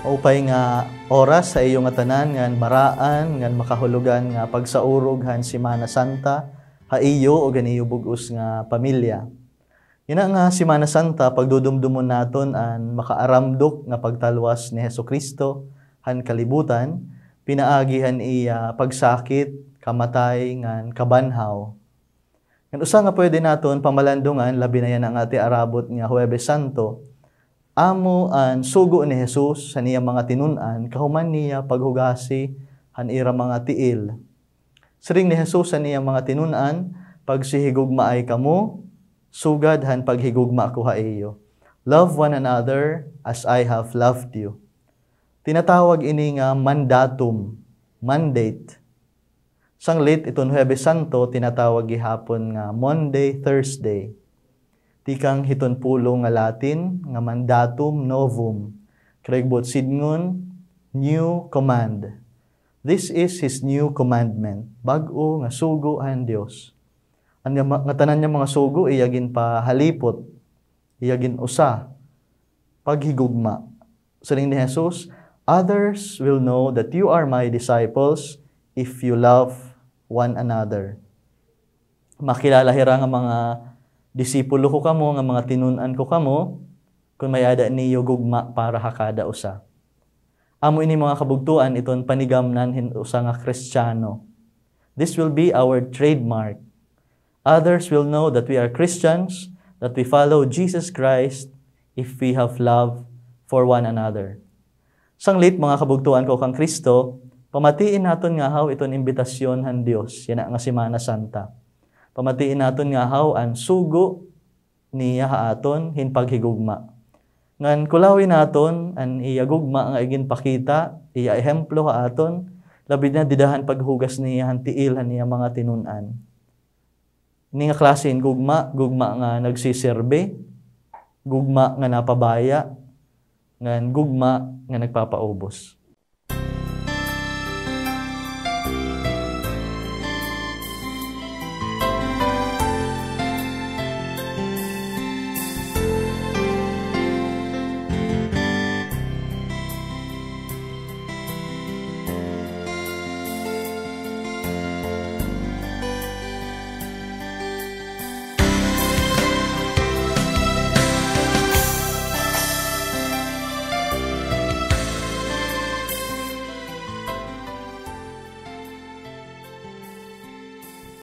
Upay nga oras sa iyo nga tanan ngan maraan ngan makahulugan nga pagsaurog han Semana Santa ha iyo o ganiyo bug-os nga pamilya. Ina nga Semana Santa pagdudumdumon naton an makaaramdok nga pagtalwas ni Hesukristo han kalibutan, pinaagihan iya pagsakit, kamatay ngan kabanhaw. Ngan usa nga pwede naton pamalandungan labi na yan ang ati arabot nga Huwebes Santo. Amo an sugo ni Jesus sa niya mga tinun-an kahuman niya paghugasi han ira mga tiil. Siring ni Jesus sa niya mga tinun-an pagsihigugma ay kamo, sugad han paghigugma ko ha iyo. Love one another as I have loved you. Tinatawag ini nga mandatum, mandate. Sanglit iton Huwebes Santo tinatawag gihapon nga Monday, Thursday. Tikang 70 nga Latin nga mandatum novum. Kregbot sidngon, new command. This is His new commandment. Bag-o nga sugo ang Dios. Ang nga tanan niya mga sugo iyagin pa halipot, iyagin usa, paghigugma. Saling ni Jesus, others will know that you are my disciples if you love one another. Makilala hira nga mga disipulo ko kamo, nga mga tinun-an ko kamo, kung may ada niyo gugma para hakada usa. Amo ini mga kabugtuan, iton panigamnan usa nga Kristiyano. This will be our trademark. Others will know that we are Christians, that we follow Jesus Christ, if we have love for one another. Sanglit, mga kabugtuan ko kang Kristo, pamatiin naton nga haw iton imbitasyon han Dios, yan nga Semana Santa. Pamatiin naton nga haw an sugo niya haaton hin paghigugma. Ngan kulawin naton an iya gugma nga igin pakita, iya ehemplo haaton, labi na didahan paghugas niya han tiil han niya mga tinun-an. Ini nga klase gugma nga nagsiserbe, gugma nga napabaya, ngan gugma nga nagpapaubos.